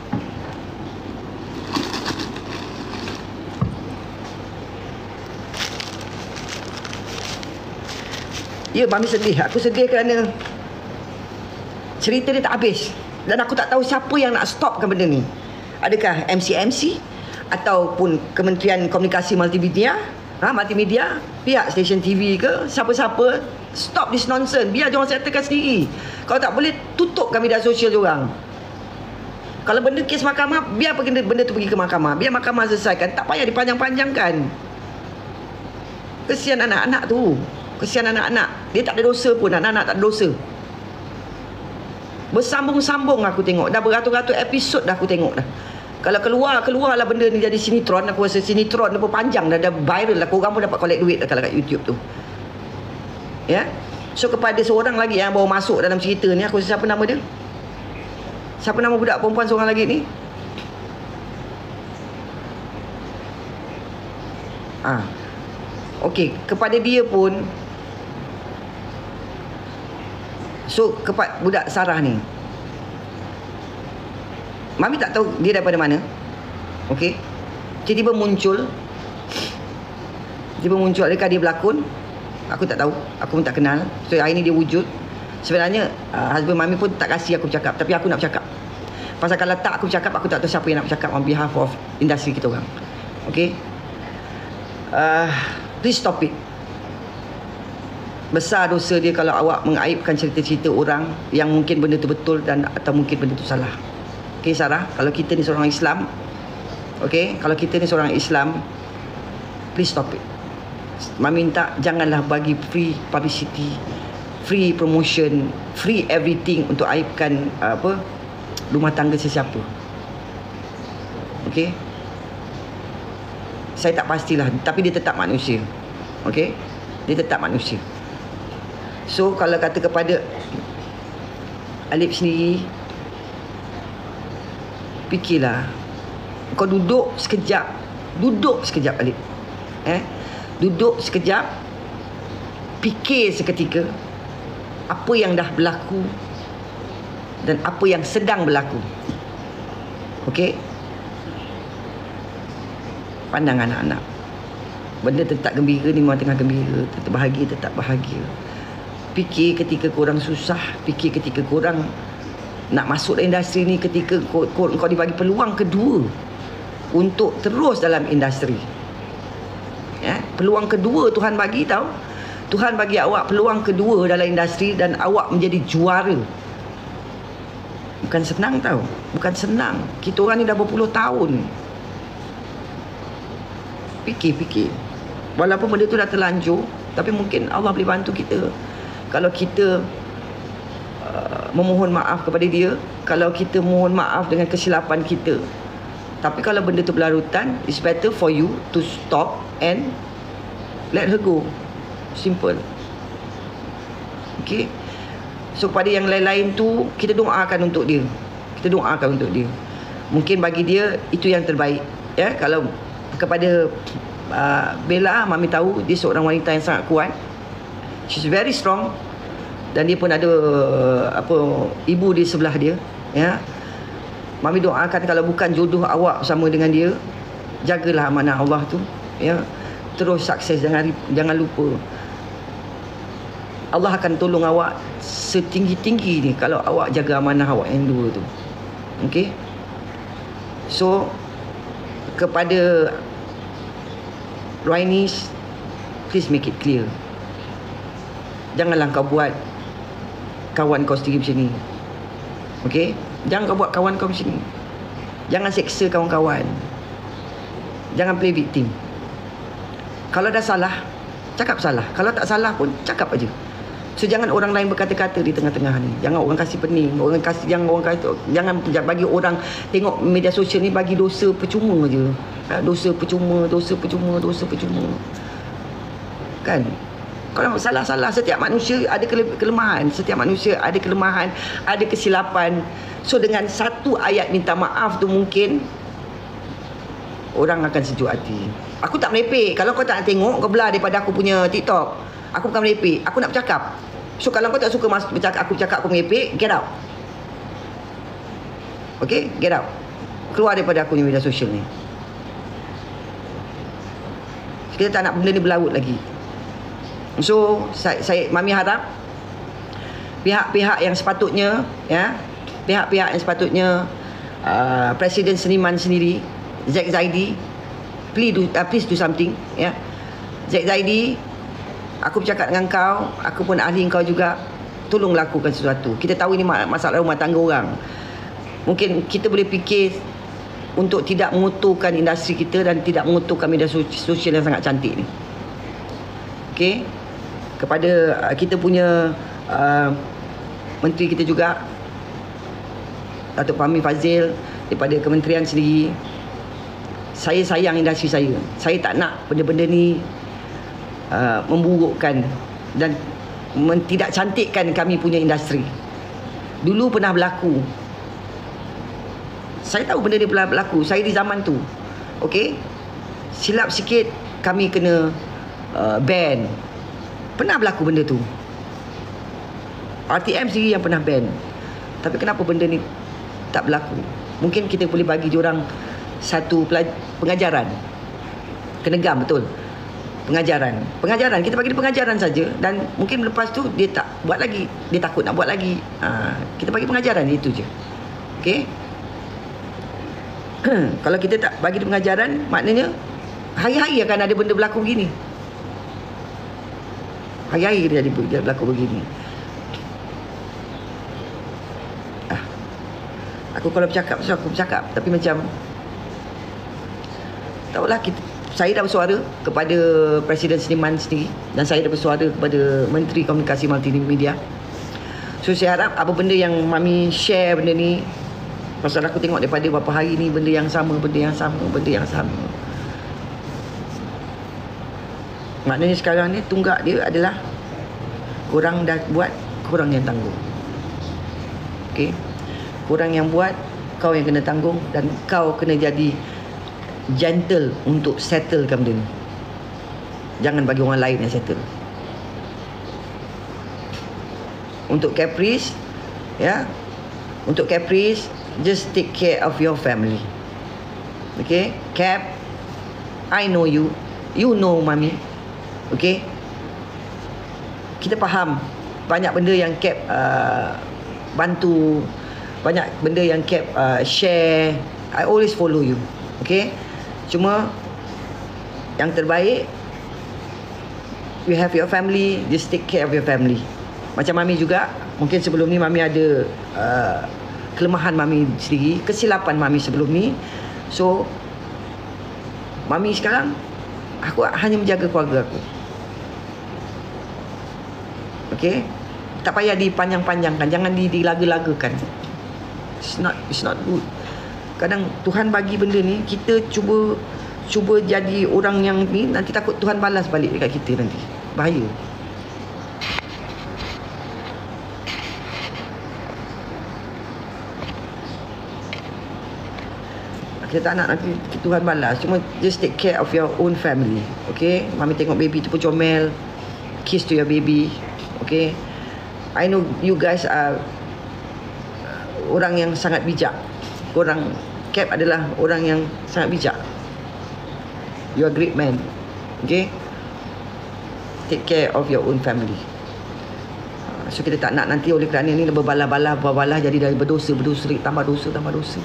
Ya, Mami sedih. Aku sedih kerana cerita dia tak habis. Dan aku tak tahu siapa yang nak stopkan benda ni. Adakah MC ataupun Kementerian Komunikasi Multimedia, pihak stesen TV ke, siapa-siapa, stop this nonsense. Biar diorang settlekan sendiri. Kalau tak boleh, tutupkan media sosial diorang. Kalau benda kes mahkamah, biar benda tu pergi ke mahkamah. Biar mahkamah selesaikan. Tak payah dipanjang-panjangkan. Kesian anak-anak tu. Kesian anak-anak. Dia tak ada dosa pun. Anak-anak tak ada dosa. Bersambung-sambung aku tengok. Dah beratus-ratus episod dah aku tengok dah. Kalau keluarlah benda ni jadi sinetron, aku rasa sinetron dia pun panjang dah viral lah. Korang pun dapat collect duit dah kalau kat YouTube tu. Ya. So kepada seorang lagi yang baru masuk dalam cerita ni, aku rasa, siapa nama dia? Siapa nama budak perempuan seorang lagi ni? Okey, kepada dia pun. So kepada budak Sarah ni, Mami tak tahu dia daripada mana. Okey, tiba-tiba muncul. Adakah dia berlakon? Aku tak tahu. Aku pun tak kenal. So hari ni dia wujud. Sebenarnya husband Mami pun tak kasih aku cakap, tapi aku nak bercakap. Pasal kalau tak aku cakap, aku tak tahu siapa yang nak bercakap on behalf of industri kita orang. Okey, please stop it. Besar dosa dia kalau awak mengaibkan cerita-cerita orang yang mungkin benda tu betul dan atau mungkin benda tu salah. Okey Sarah, kalau kita ni seorang Islam, okey, kalau kita ni seorang Islam, please stop it. Mami minta janganlah bagi free publicity, free promotion, free everything untuk aibkan rumah tangga sesiapa. Okey, saya tak pastilah, tapi dia tetap manusia. Okey, dia tetap manusia. So kalau kata kepada Alif sendiri, fikirlah. Kau duduk sekejap balik. Duduk sekejap, fikir seketika apa yang dah berlaku dan apa yang sedang berlaku. Okey? Pandang anak-anak. Benda tetap gembira ni memang tengah gembira, tetap bahagia. Fikir ketika korang susah, fikir ketika korang nak masuk dalam industri ni, ketika kau dibagi peluang kedua untuk terus dalam industri. Peluang kedua Tuhan bagi tau. Tuhan bagi awak peluang kedua dalam industri dan awak menjadi juara. Bukan senang tau. Bukan senang. Kita orang ni dah berpuluh tahun. Fikir. Walaupun benda tu dah terlanjur, tapi mungkin Allah boleh bantu kita. Kalau kita memohon maaf kepada dia, kalau kita mohon maaf dengan kesilapan kita. Tapi kalau benda tu berlarutan, it's better for you to stop and let her go. Simple. Okay. So pada yang lain-lain tu, kita doakan untuk dia. Mungkin bagi dia itu yang terbaik. Kalau kepada Bella, Mami tahu dia seorang wanita yang sangat kuat. She's very strong. Dan dia pun ada ibu di sebelah dia. Mami doakan kalau bukan jodoh awak sama dengan dia, jagalah amanah Allah tu. Terus sukses. Jangan lupa, Allah akan tolong awak setinggi-tinggi ni kalau awak jaga amanah awak yang dua tu. Okay. So kepada Rainis, please make it clear. Janganlah kau buat kawan kau sendiri macam ni. Okay. Jangan kau buat kawan kau macam ni. Jangan seksa kawan-kawan. Jangan play victim. Kalau dah salah, cakap salah. Kalau tak salah pun cakap aja. So jangan orang lain berkata-kata di tengah-tengah ni. Jangan orang kasih pening, jangan bagi orang tengok media sosial ni bagi dosa percuma je. Dosa percuma. Kan? Kalau salah-salah, setiap manusia ada kelemahan, ada kesilapan. So dengan satu ayat minta maaf tu mungkin orang akan sejuk hati. Aku tak merepek. Kalau kau tak nak tengok, kau belah daripada aku punya TikTok. Aku bukan merepek, aku nak bercakap. So kalau kau tak suka aku bercakap, aku merepek, get out. Okay, get out. Keluar daripada aku ni media sosial ni. Kita tak nak benda ni berlarut lagi. So Mami harap pihak-pihak yang sepatutnya, pihak-pihak yang sepatutnya, Presiden Seniman sendiri, Zack Zaidi, please do something. Zack Zaidi, aku bercakap dengan kau, aku pun ahli kau juga. Tolong lakukan sesuatu. Kita tahu ini masalah rumah tangga orang. Mungkin kita boleh fikir untuk tidak mengutuhkan industri kita dan tidak mengutuhkan media sosial yang sangat cantik ni. Okay. Kepada kita punya menteri kita juga, Datuk Fahmi Fadzil, daripada kementerian sendiri, saya sayang industri saya. Saya tak nak benda-benda ni memburukkan dan tidak cantikkan kami punya industri. Dulu pernah berlaku. Saya tahu benda ni pernah berlaku. Saya di zaman tu. Okey. Silap sikit kami kena ban. Pernah berlaku benda tu. RTM sendiri yang pernah ban. Tapi kenapa benda ni tak berlaku? Mungkin kita boleh bagi diorang satu pengajaran. Kenegam betul. Pengajaran. Kita bagi dia pengajaran saja. Dan mungkin lepas tu dia tak buat lagi. Dia takut nak buat lagi. Kita bagi pengajaran, itu je. Okey. Kalau kita tak bagi dia pengajaran, maknanya hari-hari akan ada benda berlaku begini. Hari-hari dia berlaku begini. Aku kalau bercakap, aku bercakap. Tapi macam, tahulah, saya dah bersuara kepada Presiden Seniman sendiri. Dan saya dah bersuara kepada Menteri Komunikasi Multimedia. So saya harap apa benda yang Mami share benda ni, pasal aku tengok daripada beberapa hari ni benda yang sama. Maknanya sekarang ni tunggak dia adalah korang dah buat, korang yang tanggung. Okay. Korang yang buat, kau yang kena tanggung, dan kau kena jadi gentle untuk settlekan benda ni. Jangan bagi orang lain yang settle. Untuk Caprice, ya, untuk Caprice, just take care of your family. Okay, Cap, I know you, you know Mami. Okay, kita faham banyak benda yang Cap bantu, banyak benda yang Cap share. I always follow you. Okay, cuma yang terbaik, you have your family, just take care of your family. Macam Mami juga, mungkin sebelum ni Mami ada kelemahan Mami sendiri, kesilapan Mami sebelum ni. So Mami sekarang, aku hanya menjaga keluarga aku. Okay, tak payah dipanjang-panjangkan, jangan dilaga-lagakan. It's not good. Kadang Tuhan bagi benda ni, kita cuba jadi orang yang ni, nanti takut Tuhan balas balik dekat kita nanti. Bahaya. Kita tak nak nanti Tuhan balas. Cuma just take care of your own family. Okay, Mami tengok baby tu pun comel. Kiss to your baby. Okay, I know you guys are orang yang sangat bijak. Korang, Cap adalah orang yang sangat bijak. You are great man. Okay, take care of your own family. So kita tak nak nanti oleh kerana ni berbalah-balah jadi dari berdosa tambah dosa.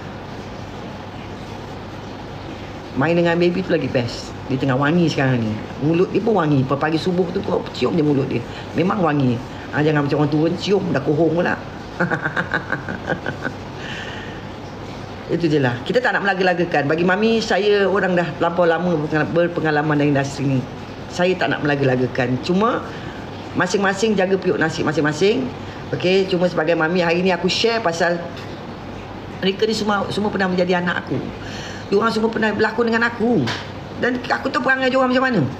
Main dengan baby tu lagi best. Dia tengah wangi sekarang ni. Mulut dia pun wangi. Pagi subuh tu kau cium je mulut dia. Memang wangi. Jangan macam orang turun cium dah kohong pula. Itu je lah. Kita tak nak melaga-lagakan. Bagi Mami, saya orang dah terlampau lama berpengalaman dalam industri ni. Saya tak nak melaga-lagakan. Cuma masing-masing jaga periuk nasib masing-masing. Okay, cuma sebagai Mami, hari ni aku share pasal mereka ni semua pernah menjadi anak aku. Diorang semua pernah berlakon dengan aku. Dan aku tahu perangai diorang macam mana.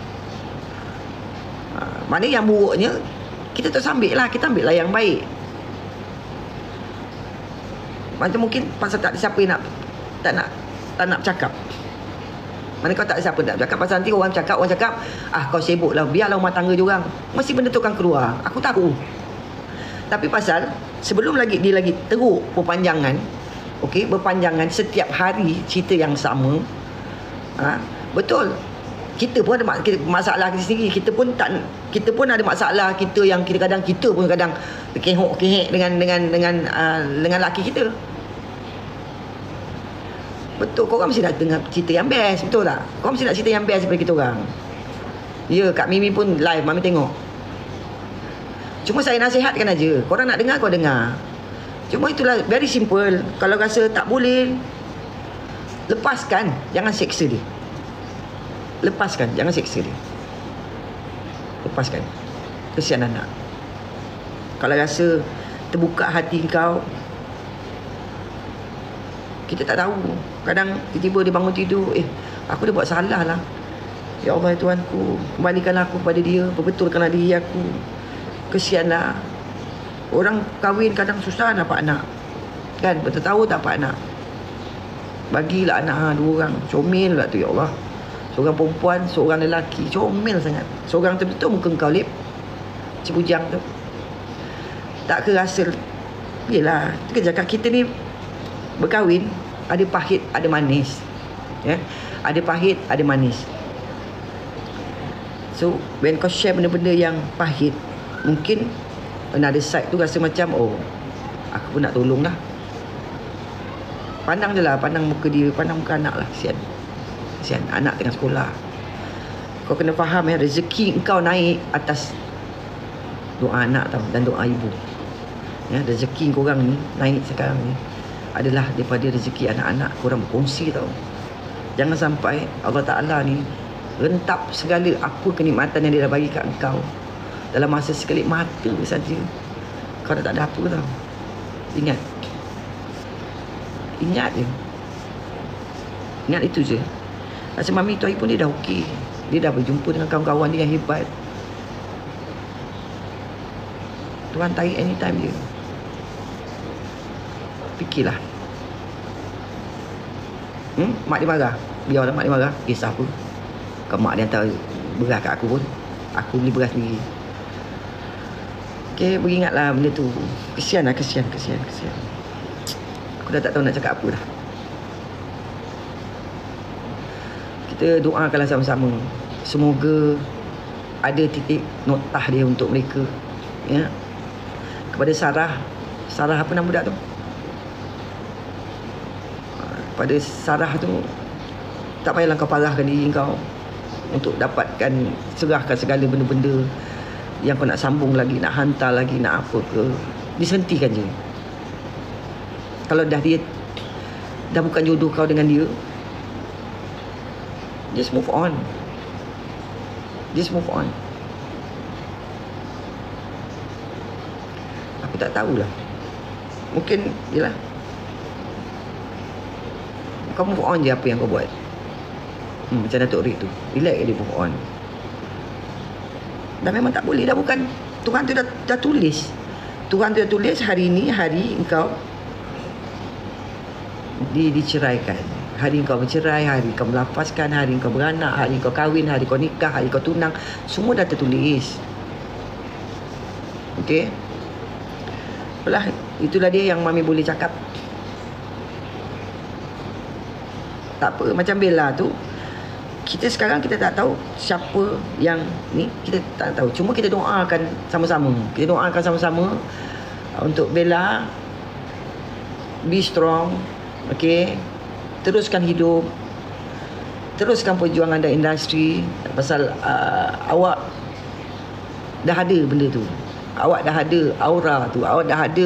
Mana yang buruknya, kita tersambil lah. Kita ambil lah yang baik. Macam mungkin pasal tak ada siapa yang tak nak bercakap. Mana kau tak ada siapa nak bercakap. Pasal nanti orang cakap, kau sibuk lah, biarlah rumah tangga diorang. Mesti benda tu akan keluar. Aku tahu. Tapi pasal sebelum dia lagi teruk perpanjangan, okey, berpanjangan setiap hari cerita yang sama. Betul. Kita pun ada masalah kita sendiri. Kita pun ada masalah kita yang kadang kehok-kehek dengan laki kita. Betul, korang mesti nak dengar cerita yang best, betul tak? Korang mesti nak cerita yang best daripada kita orang. Ya, Kak Mimi pun live, Mami tengok. Cuma saya nasihatkan aja. Korang nak dengar, kau dengar. Cuma itulah, very simple. Kalau rasa tak boleh, lepaskan. Jangan seksa dia. Lepaskan, jangan seksa dia. Lepaskan. Kesian anak. Kalau rasa terbuka hati kau, kita tak tahu. Kadang tiba-tiba dia bangun tidur, aku dah buat salah lah. Ya Allah, Tuhanku, kembalikanlah aku kepada dia, perbetulkanlah diri aku. Kesianlah. Orang kahwin kadang susah nak dapat anak. Kan, betul tahu tak dapat anak. Bagilah anak 2 orang. Comel lah tu, ya Allah. Seorang perempuan, seorang lelaki. Comel sangat. Seorang tu betul muka kau lip. Si bujang tu. Tak ke rasa. Yelah, tu kan cakap kita ni berkahwin, ada pahit, ada manis. Ya? Ada pahit, ada manis. So, when kau share benda-benda yang pahit, mungkin another side tu rasa macam, aku pun nak tolong lah. Pandang je lah, pandang muka dia, pandang muka anak lah. Kesian, anak tengah sekolah. Kau kena faham rezeki kau naik atas doa anak tau, dan doa ibu. Ya, rezeki korang ni naik sekarang ni adalah daripada rezeki anak-anak korang berkongsi tau. Jangan sampai Allah Ta'ala ni rentap segala apa kenikmatan yang dia dah bagi kat engkau dalam masa sekelip mata saja. Kau dah tak ada apa tau. Ingat je. Ingat itu je. Rasa Mami tu hari pun dia dah okey. Dia dah berjumpa dengan kawan-kawan dia yang hebat. Tuhan tarik anytime je. Fikirlah. Mak dia marah. Biarlah mak dia marah. Kisah apa? Kalau mak dia hantar beras kat aku pun, aku beli beras sendiri. Okay, beringatlah benda tu. Kesian. Aku dah tak tahu nak cakap apa dah. Kita doakanlah sama-sama. Semoga ada titik noktah dia untuk mereka. Ya. Kepada Sarah apa nama budak tu? Pada Sarah tu, tak payahlah kau parahkan diri kau untuk dapatkan, serahkan segala benda-benda yang kau nak sambung lagi, nak hantar lagi, nak apa ke. Disentikan je. Kalau dah bukan jodoh kau dengan dia, just move on. Aku tak tahulah. Mungkin yelah, kau move on je apa yang kau buat. Macam Datuk Rik tu, relax dia move on. Dah memang tak boleh dah, bukan Tuhan tu dah tulis. Tuhan tu dah tulis hari ni hari engkau diceraikan. Hari kau bercerai, hari kau melafazkan, hari kau beranak, hari kau kahwin, hari kau nikah, hari kau tunang, semua dah tertulis. Okey. Itulah dia yang Mami boleh cakap. Tak apa, macam Bella tu, kita sekarang kita tak tahu siapa yang ni, kita tak tahu. Cuma kita doakan sama-sama. Untuk Bella, be strong. Okey. Teruskan hidup, teruskan perjuangan dalam industri. Pasal awak dah ada benda tu, awak dah ada aura tu, awak dah ada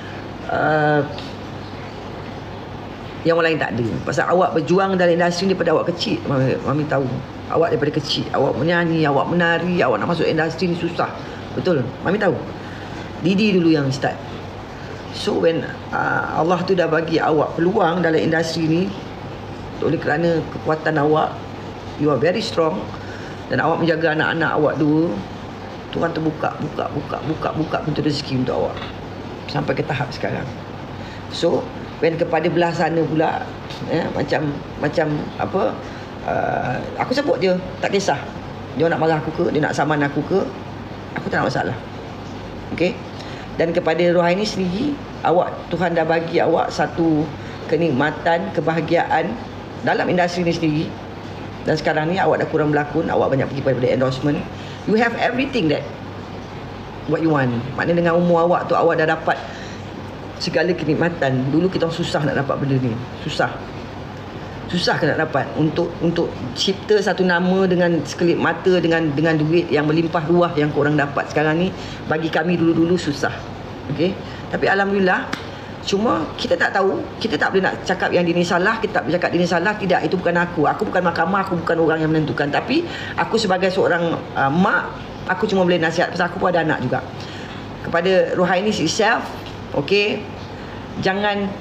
yang orang lain tak ada. Pasal awak berjuang dalam industri ni daripada awak kecil. Mami tahu awak daripada kecil, awak menyanyi, awak menari, awak nak masuk industri ni susah. Betul, Mami tahu. Didi dulu yang start. So when Allah tu dah bagi awak peluang dalam industri ni, oleh kerana kekuatan awak, you are very strong, dan awak menjaga anak-anak awak dua, Tuhan terbuka pintu rezeki untuk awak sampai ke tahap sekarang. So when kepada belah sana pula, macam apa, aku sebut je, tak kisah dia nak marah aku ke, dia nak saman aku ke, aku tak nak masalah. Okay. Dan kepada Rohaini sendiri, Tuhan dah bagi awak satu kenikmatan, kebahagiaan dalam industri ni sendiri. Dan sekarang ni awak dah kurang berlakon, awak banyak pergi pada endorsement. You have everything that what you want. Maknanya dengan umur awak tu, awak dah dapat segala kenikmatan. Dulu kita susah nak dapat benda ni. Susah ke nak dapat untuk cipta satu nama dengan sekelip mata, dengan duit yang melimpah ruah yang korang dapat sekarang ni. Bagi kami dulu susah. Okey, tapi alhamdulillah. Cuma kita tak tahu, kita tak boleh nak cakap yang dia ni salah, kita tak boleh cakap dia ni salah. Tidak, itu bukan aku bukan mahkamah, aku bukan orang yang menentukan. Tapi aku sebagai seorang mak, aku cuma boleh nasihat, pasal aku pun ada anak juga. Kepada Rohaini itself, okey, jangan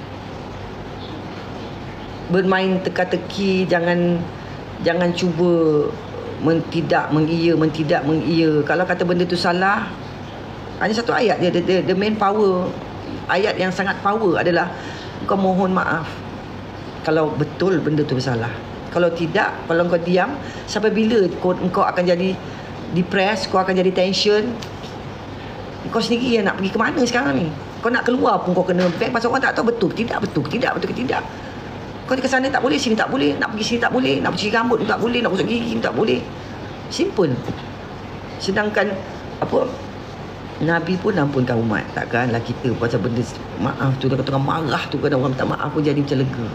bermain teka-teki, jangan cuba tidak mengiya. Kalau kata benda tu salah, hanya satu ayat je, the main power, ayat yang sangat power adalah kau mohon maaf kalau betul benda tu bersalah. Kalau tidak, kalau kau diam, sampai bila kau akan jadi depressed, kau akan jadi tension. Kau sendiri yang nak pergi ke mana sekarang ni? Kau nak keluar pun kau kena back, pasal orang tak tahu betul ke tidak. Kau ke sana tak boleh, sini tak boleh, nak pergi sini tak boleh, nak cuci rambut tak boleh, nak gosok gigi tak boleh. Simple. Sedangkan apa, Nabi pun ampunkan umat. Takkanlah kita pasal benda maaf tu, tengah marah tu, kadang orang minta maaf pun jadi macam lega.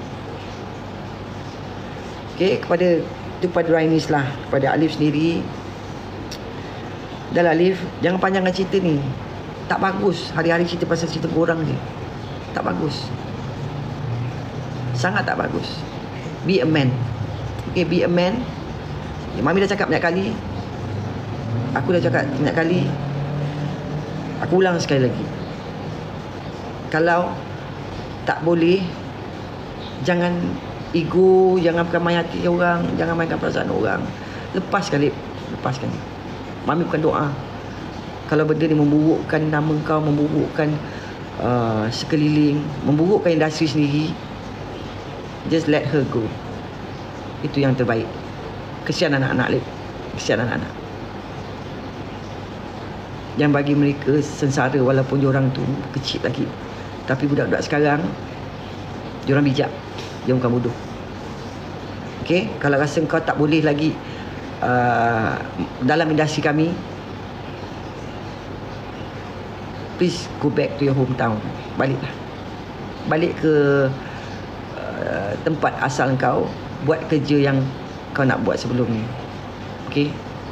Okey, kepada Rainis lah, kepada Alif sendiri. Dah lah Alif, jangan panjangkan cerita ni. Tak bagus hari-hari cerita pasal cerita korang je. Tak bagus. Sangat tak bagus. Be a man. Okay, be a man. Mami dah cakap banyak kali, aku dah cakap banyak kali, aku ulang sekali lagi. Kalau tak boleh, jangan ego, jangan peramai hati orang, jangan mainkan perasaan orang. Lepaskan. Mami bukan doa. Kalau benda ni memburukkan nama kau, memburukkan sekeliling, memburukkan industri sendiri, Just let her go. Itu yang terbaik. Kesian anak-anak, Lip. Kesian anak-anak. Yang bagi mereka sengsara walaupun diorang tu kecil lagi. Tapi budak-budak sekarang, diorang bijak. Dia bukan bodoh. Okay? Kalau rasa kau tak boleh lagi dalam industri kami, please go back to your hometown. Baliklah. Balik ke tempat asal kau. Buat kerja yang kau nak buat sebelum ni. Okay?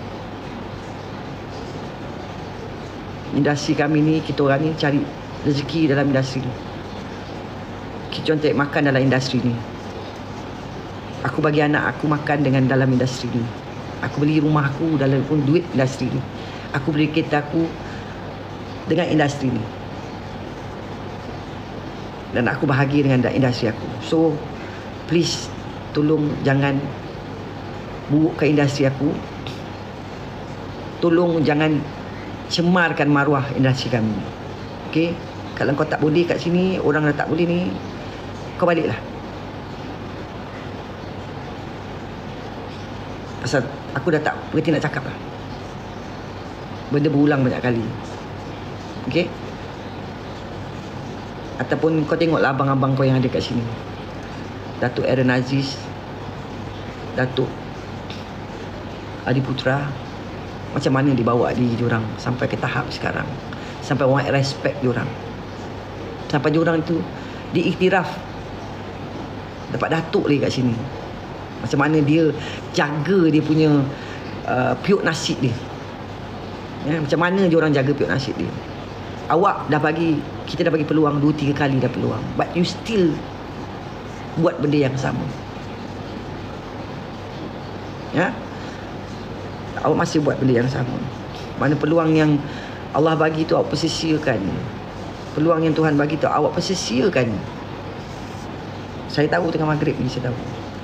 Industri kami ni, kita orang ni cari rezeki dalam industri ni. Kita orang cari makan dalam industri ni. Aku bagi anak aku makan dengan dalam industri ni. Aku beli rumah aku dalam pun duit industri ni. Aku beli kereta aku dengan industri ni. Dan aku bahagia dengan industri aku. So, please, tolong jangan burukkan industri aku. Tolong jangan cemarkan maruah industri kami. Okay? Kalau kau tak boleh kat sini, orang dah tak boleh ni, kau baliklah. Pasal aku dah tak berhenti nak cakap lah. Benda berulang banyak kali. Okay? Ataupun kau tengoklah abang-abang kau yang ada kat sini. Datuk Aaron Aziz, Datuk Adi Putra, macam mana dibawa diri diorang sampai ke tahap sekarang. Sampai orang respect diorang. Sampai diorang tu diiktiraf dapat datuk lagi kat sini. Macam mana dia jaga dia punya piuk nasib dia. Ya, macam mana diorang jaga piuk nasib dia. Awak dah bagi, kita dah bagi peluang 2-3 kali dah peluang, but you still buat benda yang sama. Ya, awak masih buat benda yang sama. Mana peluang yang Allah bagi tu awak persia-siakan. Peluang yang Tuhan bagi tu awak persia-siakan. Saya tahu tengah maghrib ni, saya tahu.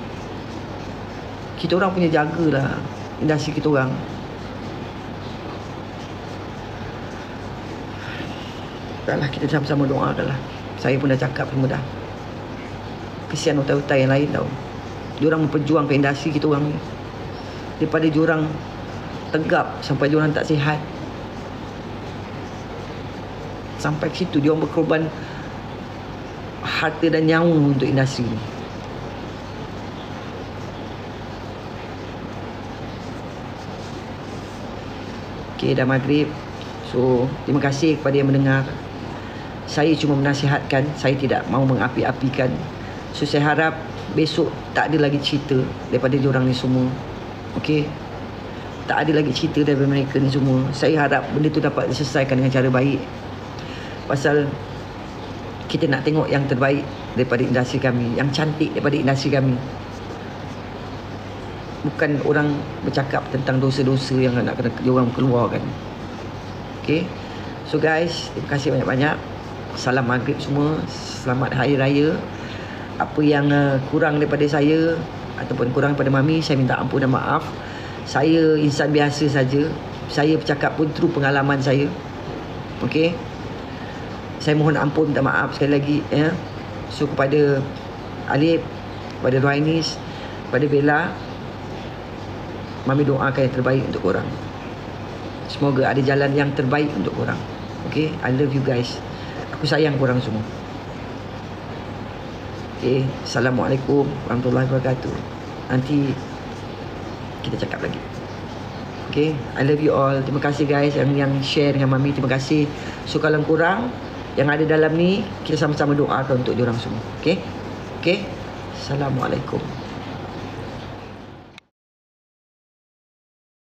Kita orang punya jagalah industri kita orang. Taklah, kita sama-sama doakanlah. Saya pun dah cakap semua dah. Kesian otai-otai yang lain tau. Diorang berjuang ke industri kita orang ni. Daripada diorang tegap sampai diorang tak sihat. Sampai ke situ diorang berkorban harta dan nyawa untuk industri ni. Okay, dah maghrib. So, terima kasih kepada yang mendengar. Saya cuma menasihatkan, saya tidak mahu mengapi-apikan. So, saya harap besok tak ada lagi cerita daripada diorang ni semua. Okay? Tak ada lagi cerita daripada mereka ni semua. Saya harap benda tu dapat diselesaikan dengan cara baik. Pasal kita nak tengok yang terbaik daripada industri kami, yang cantik daripada industri kami. Bukan orang bercakap tentang dosa-dosa yang nak kena diorang keluarkan. Okay? So guys, terima kasih banyak-banyak. Salam maghrib semua. Selamat Hari Raya. Apa yang kurang daripada saya ataupun kurang daripada Mami, saya minta ampun dan maaf. Saya insan biasa saja. Saya bercakap pun through pengalaman saya. Okay? Saya mohon ampun, minta maaf sekali lagi. Ya? So kepada Alif, kepada Rohainis, kepada Bella, Mami doakan yang terbaik untuk korang. Semoga ada jalan yang terbaik untuk korang. Okay? I love you guys. Aku sayang korang semua. Okay? Assalamualaikum warahmatullahi wabarakatuh. Nanti kita cakap lagi. Okay? I love you all. Terima kasih guys yang share dengan Mami. Terima kasih. So kalau korang yang ada dalam ni, kita sama-sama doakan untuk diorang semua. Okay? Okay? Assalamualaikum.